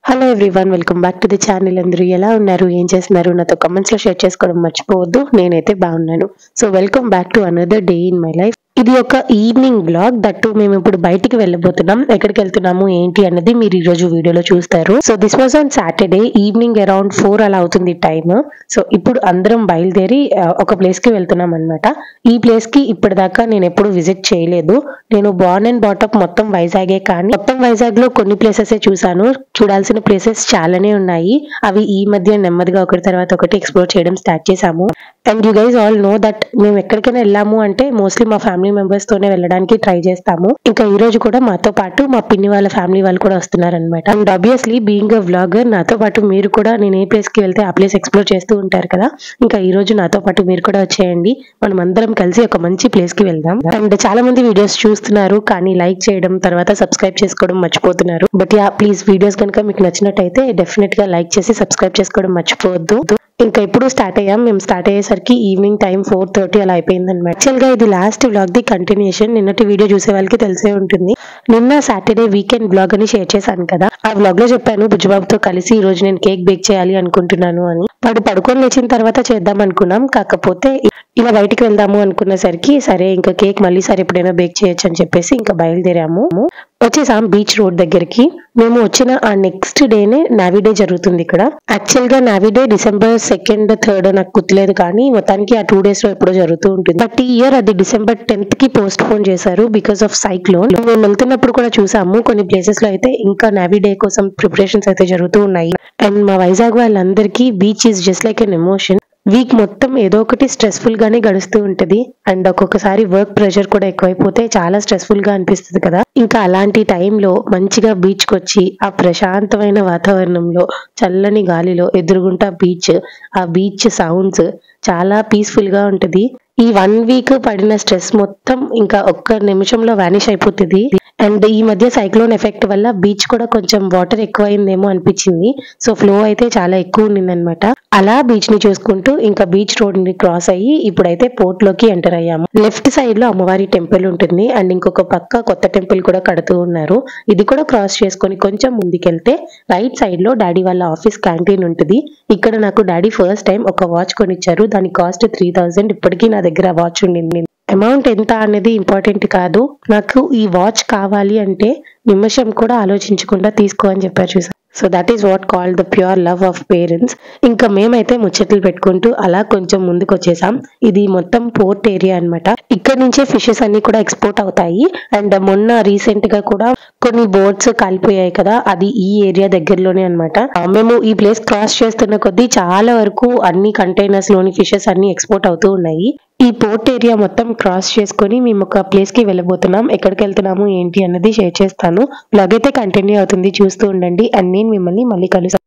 Hello everyone, welcome back to the channel. అందరూ ఎలా ఉన్నారు, ఏం చేస్తున్నారు? నాతో కమెంట్స్ లో షేర్ చేసుకోవడం మర్చిపోవద్దు. నేనైతే బాగున్నాను. So welcome back to another day in my life. ఇది ఒక ఈవినింగ్ బ్లాగ్. దట్టు మేము ఇప్పుడు బయటికి వెళ్ళబోతున్నాం. ఎక్కడికి వెళ్తున్నాము ఏంటి అన్నది మీరు ఈ రోజు వీడియోలో చూస్తారు. So this was on Saturday evening around 4 అలా అవుతుంది టైమ్. సో ఇప్పుడు అందరం బయలుదేరి ఒక ప్లేస్ కి వెళ్తున్నాం అనమాట. ఈ ప్లేస్ కి ఇప్పటిదాకా నేను ఎప్పుడు విజిట్ చేయలేదు. నేను బార్న్ అండ్ బాటప్ మొత్తం వైజాగే, కానీ మొత్తం వైజాగ్ లో కొన్ని ప్లేసెస్ చూసాను. చూడాల్సిన ప్లేసెస్ చాలానే ఉన్నాయి. అవి ఈ మధ్య నెమ్మదిగా ఒకటి తర్వాత ఒకటి ఎక్స్ప్లోర్ చేయడం స్టార్ట్ చేశాము. And you guys all know that మేము ఎక్కడికైనా వెళ్ళాము అంటే మోస్ట్లీ మా ఫ్యామిలీ మెంబర్స్ తోనే వెళ్ళడానికి ట్రై చేస్తాము. ఇంకా ఈ రోజు కూడా మాతో పాటు మా పిన్ని వాళ్ళ ఫ్యామిలీ వాళ్ళు కూడా వస్తున్నారనమాట. And obviously being a vlogger, నాతో పాటు మీరు కూడా నేను ఏ ప్లేస్ కి వెళ్తే ఆ ప్లేస్ ఎక్స్ప్లోర్ చేస్తూ ఉంటారు కదా. ఇంకా ఈ రోజు నాతో పాటు మీరు కూడా వచ్చేయండి. మనం అందరం కలిసి ఒక మంచి ప్లేస్ కి వెళ్దాం. అండ్ చాలా మంది వీడియోస్ చూస్తున్నారు కానీ లైక్ చేయడం తర్వాత సబ్స్క్రైబ్ చేసుకోవడం మర్చిపోతున్నారు. బట్ యా ప్లీజ్, వీడియోస్ కనుక మీకు నచ్చినట్టయితే డెఫినెట్ గా లైక్ చేసి సబ్స్క్రైబ్ చేసుకోవడం మర్చిపోవద్దు. ఇంకా ఇప్పుడు స్టార్ట్ అయ్యాం. మేము స్టార్ట్ అయ్యేసరికి ఈవినింగ్ టైం 4:30 అలా అయిపోయింది అనమాట. యాక్చువల్ గా ఇది లాస్ట్ వ్లాగ్ ది కంటిన్యూషన్. నిన్నటి వీడియో చూసే వాళ్ళకి తెలిసే ఉంటుంది. నిన్న సాటర్డే వీకెండ్ వ్లాగ్ అని షేర్ చేశాను కదా. ఆ వ్లాగ్ లో చెప్పాను బుజ్జిబాబుతో కలిసి ఈ రోజు నేను కేక్ బేక్ చేయాలి అనుకుంటున్నాను అని. వాడు పడుకొని లేచిన తర్వాత చేద్దాం అనుకున్నాం. కాకపోతే ఇలా బయటికి వెళ్దాము అనుకునేసరికి సరే ఇంకా కేక్ మళ్ళీ సరే ఎప్పుడైనా బేక్ చేయొచ్చు అని చెప్పేసి ఇంకా బయలుదేరాము. వచ్చేసాం బీచ్ రోడ్ దగ్గరికి. మేము వచ్చిన ఆ నెక్స్ట్ డేనే నావీ డే జరుగుతుంది ఇక్కడ. యాక్చువల్ గా navy day December 2nd, 3rd నాకు గుర్తులేదు, కానీ మొత్తానికి ఆ 2 days లో ఎప్పుడో జరుగుతూ ఉంటుంది. బట్ ఈ ఇయర్ అది December 10th కి పోస్ట్ పోన్ చేశారు బికాస్ ఆఫ్ సైక్లోన్. మేము వెళ్తున్నప్పుడు కూడా చూసాము కొన్ని ప్లేసెస్ లో అయితే ఇంకా నావీ డే కోసం ప్రిపరేషన్స్ అయితే జరుగుతూ ఉన్నాయి. అండ్ మా వైజాగ్ వాళ్ళందరికీ beach is just like an emotion. Week మొత్తం ఏదో ఒకటి స్ట్రెస్ఫుల్ గానే గడుస్తూ ఉంటది. అండ్ ఒక్కొక్కసారి వర్క్ ప్రెషర్ కూడా ఎక్కువైపోతే చాలా స్ట్రెస్ఫుల్ గా అనిపిస్తుంది కదా. ఇంకా అలాంటి టైంలో మంచిగా బీచ్ కి వచ్చి ఆ ప్రశాంతమైన వాతావరణంలో చల్లని గాలిలో ఎదురుగుంటా బీచ్, ఆ బీచ్ సౌండ్స్ చాలా పీస్ఫుల్ గా ఉంటది. ఈ 1 week పడిన స్ట్రెస్ మొత్తం ఇంకా ఒక్క నిమిషంలో వానిష్ అయిపోతుంది. అండ్ ఈ మధ్య సైక్లోన్ ఎఫెక్ట్ వల్ల బీచ్ కూడా కొంచెం వాటర్ ఎక్కువైందేమో అనిపించింది. సో ఫ్లో అయితే చాలా ఎక్కువ ఉండిందనమాట. అలా బీచ్ ని చూసుకుంటూ ఇంకా బీచ్ రోడ్ ని క్రాస్ అయ్యి ఇప్పుడైతే పోర్ట్ లోకి ఎంటర్ అయ్యాము. లెఫ్ట్ సైడ్ లో అమ్మవారి టెంపుల్ ఉంటుంది అండ్ ఇంకొక పక్క కొత్త టెంపుల్ కూడా కడుతూ ఉన్నారు. ఇది కూడా క్రాస్ చేసుకొని కొంచెం ముందుకెళ్తే రైట్ సైడ్ లో డాడీ వాళ్ళ ఆఫీస్ క్యాంటీన్ ఉంటుంది. ఇక్కడ నాకు డాడీ ఫస్ట్ టైం ఒక వాచ్ కొనిచ్చారు. దాని కాస్ట్ 3000. ఇప్పటికీ నా దగ్గర వాచ్ ఉండింది. అమౌంట్ ఎంత అనేది ఇంపార్టెంట్ కాదు, నాకు ఈ వాచ్ కావాలి అంటే నిమిషం కూడా ఆలోచించకుండా తీసుకో అని చెప్పారు చూసారు. So that is what called the pure love of parents. ఇంకా మేమైతే ముచ్చట్లు పెట్టుకుంటూ అలా కొంచెం ముందుకు వచ్చేసాం. ఇది మొత్తం పోర్ట్ ఏరియా అన్నమాట. ఇక్కడ నుంచే ఫిషెస్ అన్ని కూడా ఎక్స్పోర్ట్ అవుతాయి. అండ్ మొన్న రీసెంట్ గా కూడా కొన్ని బోట్స్ కాలిపోయాయి కదా, అది ఈ ఏరియా దగ్గరలోనే అన్నమాట. మేము ఈ ప్లేస్ క్రాస్ చేస్తున్న కొద్దీ చాలా వరకు అన్ని కంటైనర్స్ లోని ఫిషెస్ అన్ని ఎక్స్పోర్ట్ అవుతూ ఉన్నాయి. ఈ పోర్ట్ ఏరియా మొత్తం క్రాస్ చేసుకొని మేము ఒక ప్లేస్ కి వెళ్ళబోతున్నాం. ఎక్కడికి వెళ్తున్నాము ఏంటి అన్నది షేర్ చేస్తాను. బ్లాగ్ అయితే కంటిన్యూ అవుతుంది, చూస్తూ ఉండండి. అండ్ నేను మిమ్మల్ని మళ్ళీ కలుస్తాను.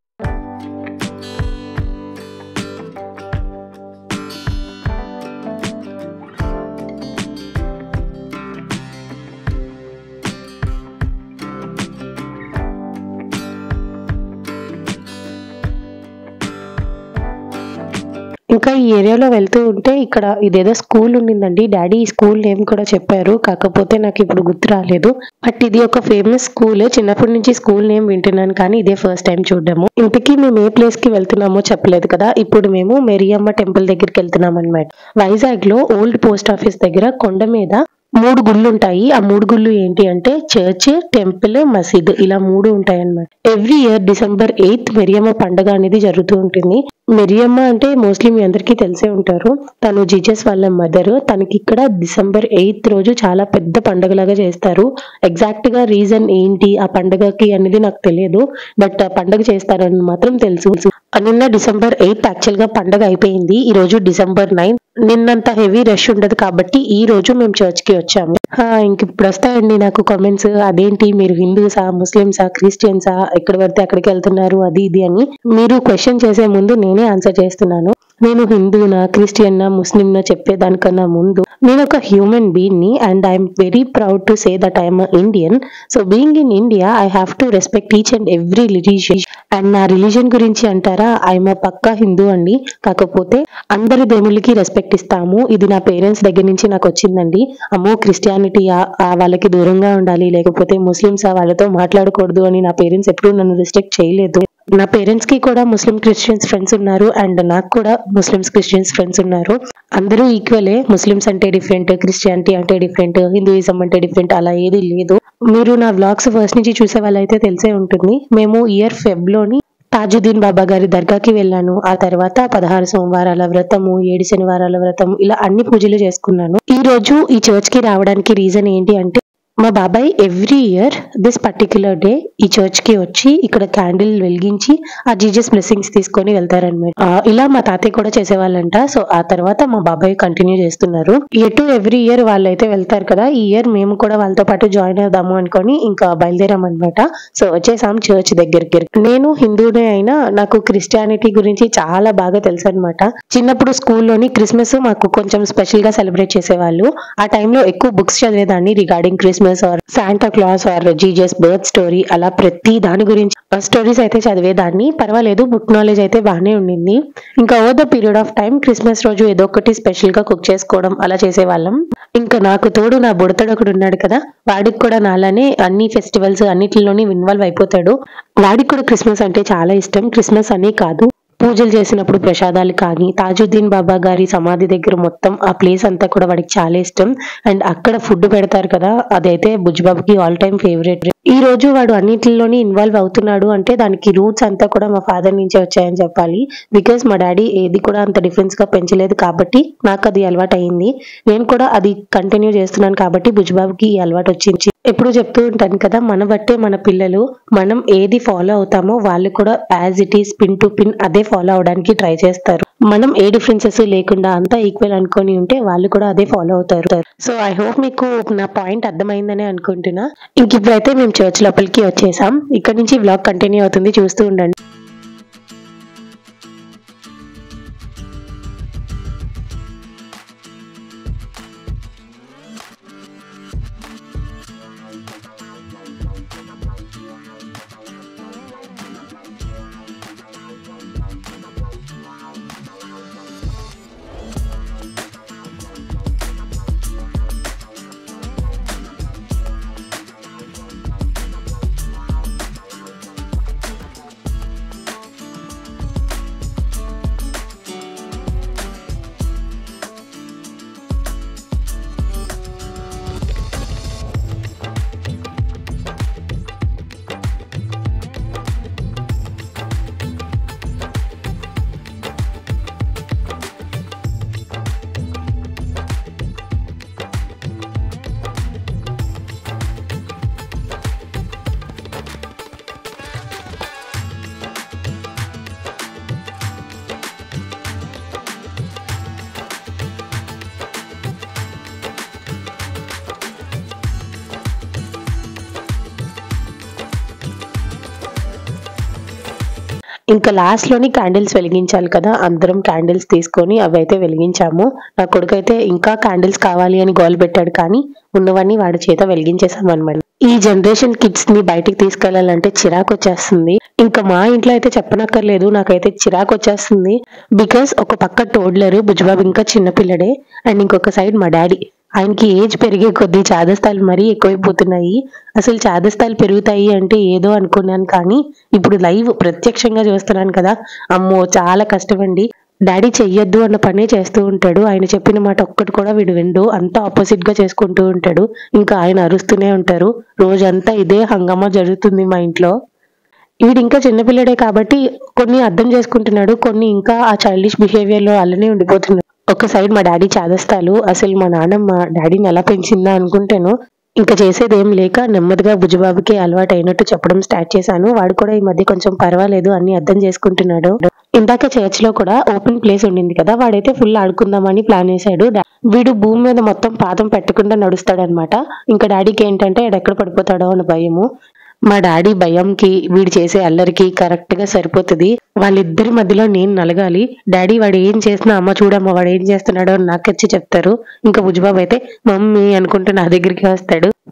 ఇంకా ఈ ఏరియాలో వెళ్తూ ఉంటే ఇక్కడ ఇదేదో స్కూల్ ఉండిందండి. డాడీ ఈ స్కూల్ నేమ్ కూడా చెప్పారు, కాకపోతే నాకు ఇప్పుడు గుర్తు రాలేదు. బట్ ఇది ఒక ఫేమస్ స్కూల్. చిన్నప్పటి నుంచి స్కూల్ నేమ్ వింటున్నాను కానీ ఇదే ఫస్ట్ టైం చూడడము. ఇంతకీ మేము ఏ ప్లేస్ కి వెళ్తున్నామో చెప్పలేదు కదా. ఇప్పుడు మేము మెరియమ్మ టెంపుల్ దగ్గరికి వెళ్తున్నాం అనమాట. వైజాగ్ లో ఓల్డ్ పోస్ట్ ఆఫీస్ దగ్గర కొండ మీద 3 గుళ్ళు ఉంటాయి. ఆ 3 గుళ్ళు ఏంటి అంటే చర్చ్, టెంపుల్, మసీద్, ఇలా 3 ఉంటాయి అన్నమాట. ఎవ్రీ ఇయర్ December 8th మెరియమ్మ పండుగ అనేది జరుగుతూ ఉంటుంది. మెరియమ్మ అంటే మోస్ట్లీ మీ అందరికీ తెలిసే ఉంటారు. తను జీసస్ వాళ్ళ మదర్. తనకి ఇక్కడ December 8th రోజు చాలా పెద్ద పండుగలాగా చేస్తారు. ఎగ్జాక్ట్ గా రీజన్ ఏంటి ఆ పండుగకి అనేది నాకు తెలియదు, బట్ పండుగ చేస్తారని మాత్రం తెలుసు. నిన్న December 8th యాక్చువల్ గా పండుగ అయిపోయింది. ఈ రోజు December 9th. నిన్నంత హెవీ రష్ ఉండదు కాబట్టి ఈ రోజు మేము చర్చ్ కి వచ్చాము. ఇంక ఇప్పుడు వస్తాయండి నాకు కామెంట్స్, అదేంటి మీరు హిందూసా, ముస్లిమ్సా, క్రిస్టియన్సా, ఎక్కడ పడితే అక్కడికి వెళ్తున్నారు అది ఇది అని. మీరు క్వశ్చన్ చేసే ముందు నేనే ఆన్సర్ చేస్తున్నాను. నేను హిందూనా, క్రిస్టియన్నా, ముస్లింనా చెప్పేదానికన్నా ముందు నేను ఒక హ్యూమన్ బీయింగ్ ని and I'm very proud to say that I'm Indian. So being in India I have to respect each and every religion. And నా రిలీజన్ గురించి అంటారా, ఐఎమ్ పక్కా హిందూ అండి. కాకపోతే అందరి దేవుళ్ళకి రెస్పెక్ట్ ఇస్తాము. ఇది నా పేరెంట్స్ దగ్గర నుంచి నాకు వచ్చిందండి. అమ్మో క్రిస్టియానిటీ క్రిస్టియానిటీ వాళ్ళకి దూరంగా ఉండాలి, లేకపోతే ముస్లిమ్స్ వాళ్ళతో మాట్లాడకూడదు అని నా పేరెంట్స్ ఎప్పుడూ నన్ను రిస్ట్రిక్ట్ చేయలేదు. నా పేరెంట్స్ కి కూడా ముస్లిం క్రిస్టియన్స్ ఫ్రెండ్స్ ఉన్నారు, అండ్ నాకు కూడా ముస్లిమ్స్ క్రిస్టియన్స్ ఫ్రెండ్స్ ఉన్నారు. అందరూ ఈక్వలే. ముస్లిమ్స్ అంటే డిఫరెంట్, క్రిస్టియానిటీ అంటే డిఫరెంట్, హిందూయిజం అంటే డిఫరెంట్, అలా ఏది లేదు. మీరు నా వ్లాగ్స్ ఫస్ట్ నుంచి చూసే వాళ్ళైతే తెలిసే ఉంటుంది. మేము ఇయర్ ఫెబ్లోని తాజుద్దీన్ బాబా గారి దర్గాకి వెళ్ళాను. ఆ తర్వాత 16 సోమవారాల వ్రతము, 7 శనివారాల వ్రతం, ఇలా అన్ని పూజలు చేసుకున్నాను. ఈ రోజు ఈ చర్చ్ కి రావడానికి రీజన్ ఏంటి అంటే, మా బాబాయ్ every year this particular day ఈ చర్చ్ కి వచ్చి ఇక్కడ క్యాండిల్ వెలిగించి ఆ జీజస్ బ్లెస్సింగ్స్ తీసుకొని వెళ్తారనమాట. ఇలా మా తాతయ్య కూడా చేసేవాళ్ళంట. సో ఆ తర్వాత మా బాబాయ్ కంటిన్యూ చేస్తున్నారు. ఎటు ఎవ్రీ ఇయర్ వాళ్ళైతే వెళ్తారు కదా, ఈ ఇయర్ మేము కూడా వాళ్ళతో పాటు జాయిన్ అవుదాము అనుకొని ఇంకా బయలుదేరాం అనమాట. సో వచ్చేసాం చర్చ్ దగ్గరికి. నేను హిందూనే అయినా నాకు క్రిస్టియానిటీ గురించి చాలా బాగా తెలుసు అనమాట. చిన్నప్పుడు స్కూల్లోని క్రిస్మస్ మాకు కొంచెం స్పెషల్ గా సెలబ్రేట్ చేసేవాళ్ళు. ఆ టైంలో ఎక్కువ బుక్స్ చదివేదాన్ని regarding Christmas or Santa Claus or Jesus birth story, అలా ప్రతి దాని గురించి స్టోరీస్ అయితే చదివేదాన్ని. పర్వాలేదు, బుక్ నాలెడ్జ్ అయితే బాగానే ఉండింది. ఇంకా over the period of time Christmas రోజు ఏదో ఒకటి స్పెషల్ గా కుక్ చేసుకోవడం అలా చేసేవాళ్ళం. ఇంకా నాకు తోడు నా బుడతడు ఒకడు ఉన్నాడు కదా, వాడికి కూడా నాలానే అన్ని ఫెస్టివల్స్ అన్నిటిలోని ఇన్వాల్వ్ అయిపోతాడు. వాడికి కూడా క్రిస్మస్ అంటే చాలా ఇష్టం. క్రిస్మస్ అని కాదు, పూజలు చేసినప్పుడు ప్రసాదాలు కానీ, తాజుద్దీన్ బాబా గారి సమాధి దగ్గర మొత్తం ఆ ప్లేస్ అంతా కూడా వాడికి చాలా ఇష్టం. అండ్ అక్కడ ఫుడ్ పెడతారు కదా, అదైతే బుజ్జిబాబుకి ఆల్ టైమ్ ఫేవరెట్. ఈ రోజు వాడు అన్నిటిలోని ఇన్వాల్వ్ అవుతున్నాడు అంటే దానికి రూట్స్ అంతా కూడా మా ఫాదర్ నుంచే వచ్చాయని చెప్పాలి. బికాస్ మా డాడీ ఏది కూడా అంత డిఫరెన్స్ గా పెంచలేదు కాబట్టి నాకు అది అలవాటు అయింది. నేను కూడా అది కంటిన్యూ చేస్తున్నాను కాబట్టి బుజ్జిబాబుకి ఈ అలవాటు వచ్చింది. ఎప్పుడు చెప్తూ ఉంటాను కదా, మన బట్టే మన పిల్లలు, మనం ఏది ఫాలో అవుతామో వాళ్ళు కూడా as it is pin to pin అదే ఫాలో అవడానికి ట్రై చేస్తారు. మనం ఏ డిఫరెన్సెస్ లేకుండా అంతా ఈక్వల్ అనుకొని ఉంటే వాళ్ళు కూడా అదే ఫాలో అవుతారు. సో ఐ హోప్ మీకు నా పాయింట్ అర్థమైందని అనుకుంటున్నా. ఇంక ఇప్పుడైతే మేము చర్చ్ లోపలికి వచ్చేసాం. ఇక్కడ నుంచి వ్లాగ్ కంటిన్యూ అవుతుంది, చూస్తూ ఉండండి. ఇంకా లాస్ట్ లోని క్యాండిల్స్ వెలిగించాలి కదా, అందరం క్యాండిల్స్ తీసుకొని అవి అయితే వెలిగించాము. నా కొడుకు అయితే ఇంకా క్యాండిల్స్ కావాలి అని గోల్ పెట్టాడు, కానీ ఉన్నవన్నీ వాడి చేత వెలిగించేసాం అనమాట. ఈ జనరేషన్ కిడ్స్ ని బయటికి తీసుకెళ్లాలంటే చిరాకు వచ్చేస్తుంది. ఇంకా మా ఇంట్లో అయితే చెప్పనక్కర్లేదు, నాకైతే చిరాకు వచ్చేస్తుంది. బికాస్ ఒక పక్క టోడ్లర్ బుజ్జిబాబు ఇంకా చిన్నపిల్లడే, అండ్ ఇంకొక సైడ్ మా డాడీ. ఆయనకి ఏజ్ పెరిగే కొద్దీ చాదస్తాలు మరీ ఎక్కువైపోతున్నాయి. అసలు చాదస్తాలు పెరుగుతాయి అంటే ఏదో అనుకున్నాను, కానీ ఇప్పుడు లైవ్ ప్రత్యక్షంగా చూస్తున్నాను కదా, అమ్మో చాలా కష్టమండి. డాడీ చెయ్యొద్దు అన్న పనే చేస్తూ ఉంటాడు. ఆయన చెప్పిన మాట ఒక్కటి కూడా వీడు విండు, అంతా ఆపోజిట్ గా చేసుకుంటూ ఉంటాడు. ఇంకా ఆయన అరుస్తూనే ఉంటారు. రోజంతా ఇదే హంగామా జరుగుతుంది మా ఇంట్లో. వీడు ఇంకా చిన్నపిల్లడే కాబట్టి కొన్ని అర్థం చేసుకుంటున్నాడు, కొన్ని ఇంకా ఆ చైల్డిష్ బిహేవియర్ లో అలానే ఉండిపోతున్నాడు. ఒక సైడ్ మా డాడీ చాదస్తాలు, అసలు మా నాన్నమ్మ డాడీని ఎలా పెంచిందా అనుకుంటాను. ఇంకా చేసేది ఏం లేక నెమ్మదిగా బుజ్జిబాబుకి అలవాటు అయినట్టు చెప్పడం స్టార్ట్ చేశాను. వాడు కూడా ఈ మధ్య కొంచెం పర్వాలేదు, అన్ని అర్థం చేసుకుంటున్నాడు. ఇందాక చర్చ్ లో కూడా ఓపెన్ ప్లేస్ ఉండింది కదా, వాడైతే ఫుల్ ఆడుకుందామని ప్లాన్ చేశాడు. వీడు భూమి మీద మొత్తం పాదం పెట్టకుండా నడుస్తాడనమాట. ఇంకా డాడీకి ఏంటంటే ఎక్కడ పడిపోతాడో అని భయము. మా డాడీ భయంకి వీడు చేసే అల్లరికి కరెక్ట్ గా సరిపోతుంది. వాళ్ళిద్దరి మధ్యలో నేను నలగాలి. డాడీ వాడు ఏం చేసినా అమ్మ చూడమ్మ వాడు ఏం చేస్తున్నాడో అని నాకొచ్చి చెప్తారు. ఇంకా బుజ్జిబాబు అయితే మమ్మీ అనుకుంటూ నా దగ్గరికి వస్తాడు.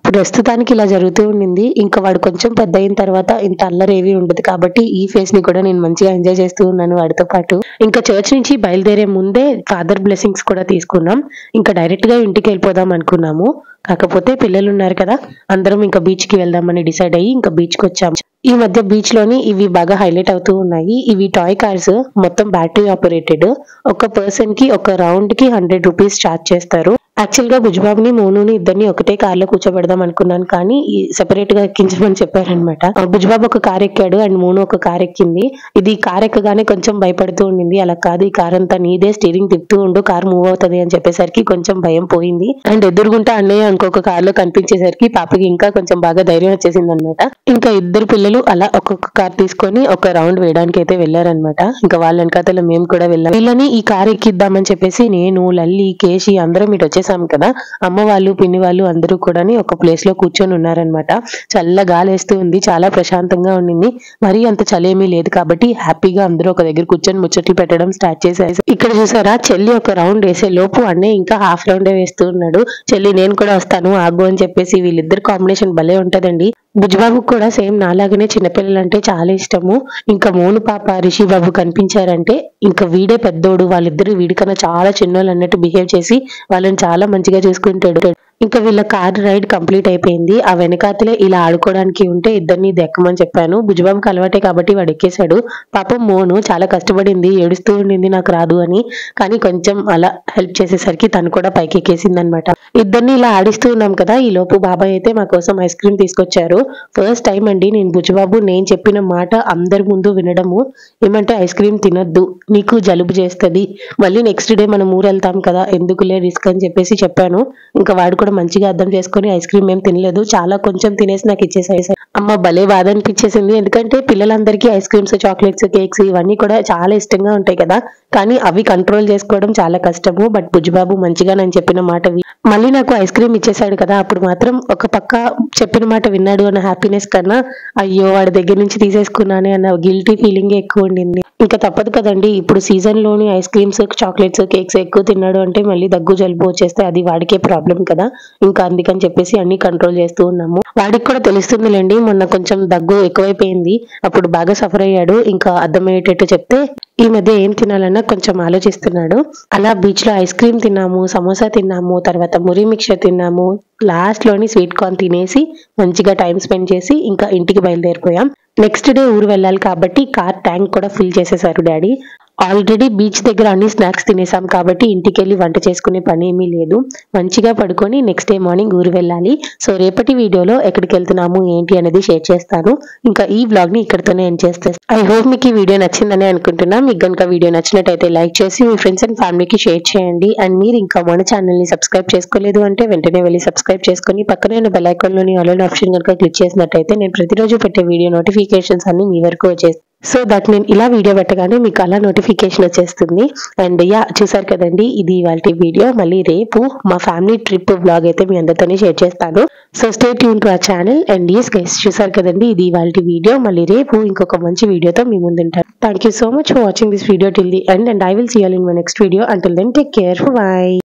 ప్రస్తుతానికి ఇలా జరుగుతూ ఉండింది. ఇంకా వాడు కొంచెం పెద్ద అయిన తర్వాత ఇంత అల్లరి ఏవి ఉండదు కాబట్టి ఈ ఫేజ్ ని కూడా నేను మంచిగా ఎంజాయ్ చేస్తూ ఉన్నాను వాడితో పాటు. ఇంకా చర్చ్ నుంచి బయలుదేరే ముందే ఫాదర్ బ్లెస్సింగ్స్ కూడా తీసుకున్నాం. ఇంకా డైరెక్ట్ గా ఇంటికి వెళ్ళిపోదాం అనుకున్నాము. కాకపోతే పిల్లలు ఉన్నారు కదా, అందరం ఇంకా బీచ్ కి వెళ్దామని డిసైడ్ అయ్యి ఇంకా బీచ్ కి వచ్చాము. ఈ మధ్య బీచ్ లోని ఇవి బాగా హైలైట్ అవుతూ ఉన్నాయి. ఇవి టాయ్ కార్స్, మొత్తం బ్యాటరీ ఆపరేటెడ్. ఒక పర్సన్ కి ఒక రౌండ్ కి 100 రూపీస్ చార్జ్ చేస్తారు. యాక్చువల్ గా బుజ్జిబాబుని మోనుని ఇద్దరిని ఒకటే కార్ లో కూర్చోబెడదాం అనుకున్నాను, కానీ సెపరేట్ గా ఎక్కించమని చెప్పారనమాట. బుజ్జిబాబు ఒక కార్ ఎక్కాడు అండ్ మోను ఒక కార్ ఎక్కింది. ఇది కార్ ఎక్కగానే కొంచెం భయపడుతూ ఉండింది. అలా కాదు, ఈ కార్ అంతా నీదే, స్టీరింగ్ తిప్పుతూ ఉండు, కార్ మూవ్ అవుతుంది అని చెప్పేసరికి కొంచెం భయం పోయింది. అండ్ ఎదురుగుంటా అన్నయ్య ఇంకొక కార్ లో కనిపించేసరికి పాపకి ఇంకా కొంచెం బాగా ధైర్యం వచ్చేసింది అనమాట. ఇంకా ఇద్దరు పిల్లలు అలా ఒక్కొక్క కార్ తీసుకొని ఒక రౌండ్ వేయడానికి అయితే వెళ్లారనమాట. ఇంకా వాళ్ళ వెనకాతలో మేము కూడా వెళ్ళాం. వీళ్ళని ఈ కార్ ఎక్కిద్దామని చెప్పేసి నేను, లల్లి, కేశి అందరం ఇటు వచ్చేసాం కదా. అమ్మ వాళ్ళు, పిన్ని వాళ్ళు అందరూ కూడా ఒక ప్లేస్ లో కూర్చొని ఉన్నారనమాట. చల్ల గాలి వేస్తూ ఉంది, చాలా ప్రశాంతంగా ఉండింది. మరీ అంత చలేమీ లేదు కాబట్టి హ్యాపీగా అందరూ ఒక దగ్గర కూర్చొని ముచ్చట్లు పెట్టడం స్టార్ట్ చేశారు. ఇక్కడ చూసారా, చెల్లి ఒక రౌండ్ వేసే లోపు అన్నయ్య ఇంకా హాఫ్ రౌండే వేస్తూ ఉన్నాడు. చెల్లి నేను కూడా వస్తాను ఆగు అని చెప్పేసి వీళ్ళిద్దరు కాంబినేషన్ భలే ఉంటదండి. బుజ్జిబాబుకు కూడా సేమ్ నాలాగనే చిన్నపిల్లలు అంటే చాలా ఇష్టము. ఇంకా మోను పాప, రిషి బాబు కనిపించారంటే ఇంకా వీడే పెద్దోడు, వాళ్ళిద్దరు వీడికన్నా చాలా చిన్నోళ్ళు అన్నట్టు బిహేవ్ చేసి వాళ్ళని చాలా మంచిగా చూసుకుంటాడు. ఇంకా వీళ్ళ కార్ రైడ్ కంప్లీట్ అయిపోయింది. ఆ వెనకాతలే ఇలా ఆడుకోవడానికి ఉంటే ఇద్దరిని ఎక్కమని చెప్పాను. బుజ్జిబాబుకి అలవాటే కాబట్టి వాడు ఎక్కేశాడు. పాపం మోను చాలా కష్టపడింది, ఏడుస్తూ ఉండింది నాకు రాదు అని. కానీ కొంచెం అలా హెల్ప్ చేసేసరికి తను కూడా పైకి ఎక్కేసింది అనమాట. ఇద్దరిని ఇలా ఆడిస్తూ ఉన్నాం కదా, ఈ లోపు బాబాయ్ అయితే మా కోసం ఐస్ క్రీమ్ తీసుకొచ్చారు. ఫస్ట్ టైం అండి నేను బుజ్జిబాబు నేను చెప్పిన మాట అందరి ముందు వినడము. ఏమంటే ఐస్ క్రీమ్ తినొద్దు, నీకు జలుబు చేస్తుంది, మళ్ళీ నెక్స్ట్ డే మనం ఊరు వెళ్తాం కదా, ఎందుకులే రిస్క్ అని చెప్పేసి చెప్పాను. ఇంకా వాడు కూడా మంచిగా అర్థం చేసుకుని ఐస్ క్రీమ్ ఏం తినలేదు, చాలా కొంచెం తినేసి నాకు ఇచ్చేసాయి. అమ్మ భలే బాధ అనిపించేసింది, ఎందుకంటే పిల్లలందరికీ ఐస్ క్రీమ్స్, చాక్లెట్స్, కేక్స్ ఇవన్నీ కూడా చాలా ఇష్టంగా ఉంటాయి కదా, కానీ అవి కంట్రోల్ చేసుకోవడం చాలా కష్టము. బట్ బుజ్జిబాబు మంచిగా నేను చెప్పిన మాట మళ్ళీ నాకు ఐస్ క్రీమ్ ఇచ్చేసాడు కదా, అప్పుడు మాత్రం ఒక పక్క చెప్పిన మాట విన్నాడు అన్న హ్యాపీనెస్ కన్నా అయ్యో వాడి దగ్గర నుంచి తీసేసుకున్నానే అన్న గిల్టీ ఫీలింగ్ ఎక్కువ ఉండింది. ఇంకా తప్పదు కదండి, ఇప్పుడు సీజన్ లోని ఐస్ క్రీమ్స్, చాక్లెట్స్, కేక్స్ ఎక్కువ తిన్నాడు అంటే మళ్ళీ దగ్గు జలుబు వచ్చేస్తే అది వాడికే ప్రాబ్లం కదా. ఇంకా అందుకని చెప్పేసి అన్ని కంట్రోల్ చేస్తూ ఉన్నాము. వాడికి కూడా తెలుస్తుందిలేండి, మొన్న కొంచెం దగ్గు ఎక్కువైపోయింది, అప్పుడు బాగా సఫర్ అయ్యాడు. ఇంకా అర్థమయ్యేటట్టు చెప్తే ఈ మధ్య ఏం తినాలన్నా కొంచెం ఆలోచిస్తున్నాడు. అలా బీచ్ లో ఐస్ క్రీమ్ తిన్నాము, సమోసా తిన్నాము, తర్వాత మురి మిక్చర్ తిన్నాము, లాస్ట్ లోని స్వీట్ కార్న్ తినేసి మంచిగా టైం స్పెండ్ చేసి ఇంకా ఇంటికి బయలుదేరిపోయాం. నెక్స్ట్ డే ఊరు వెళ్ళాలి కాబట్టి కార్ ట్యాంక్ కూడా ఫిల్ చేసేసారు డాడీ. ఆల్రెడీ బీచ్ దగ్గర అన్ని స్నాక్స్ తినేసాం కాబట్టి ఇంటికి వెళ్ళి వంట చేసుకునే పని ఏమీ లేదు. మంచిగా పడుకొని నెక్స్ట్ డే మార్నింగ్ ఊరు వెళ్ళాలి. సో రేపటి వీడియోలో ఎక్కడికి వెళ్తున్నాము ఏంటి అనేది షేర్ చేస్తాను. ఇంకా ఈ వ్లాగ్ ని ఇక్కడితోనే ఎండ్ చేస్తాను. ఐ హోప్ మీకు ఈ వీడియో నచ్చిందని అనుకుంటున్నా. మీకు కనుక వీడియో నచ్చినట్టయితే లైక్ చేసి మీ ఫ్రెండ్స్ అండ్ ఫ్యామిలీకి షేర్ చేయండి. అండ్ మీరు ఇంకా మన ఛానల్ ని సబ్స్క్రైబ్ చేసుకోలేదు అంటే వెంటనే వెళ్ళి సబ్స్క్రైబ్ చేసుకుని పక్కనే ఉన్న బెల్ ఐకాన్ లోని ఆల్ ఆప్షన్ కనుక క్లిక్ చేసినట్టయితే నేను ప్రతిరోజు పెట్టే వీడియో నోటిఫికేషన్స్ అన్ని మీ వరకు వచ్చేస్తాయి. సో దట్ నేను ఇలా వీడియో పెట్టగానే మీకు అలా నోటిఫికేషన్ వచ్చేస్తుంది. అండ్ యా చూసారు కదండి, ఇది ఇవాల్టి వీడియో. మళ్ళీ రేపు మా ఫ్యామిలీ ట్రిప్ బ్లాగ్ అయితే మీ అందరితోనే షేర్ చేస్తాను. So stay tune to our channel. And yes guys, చూసారు కదండి, ఇది ఇవాల్టి వీడియో. మళ్ళీ రేపు ఇంకొక మంచి వీడియోతో మీ ముందుంటాను. Thank you so much for watching this video till the end and I will see you all in my next video. Until then take care, by.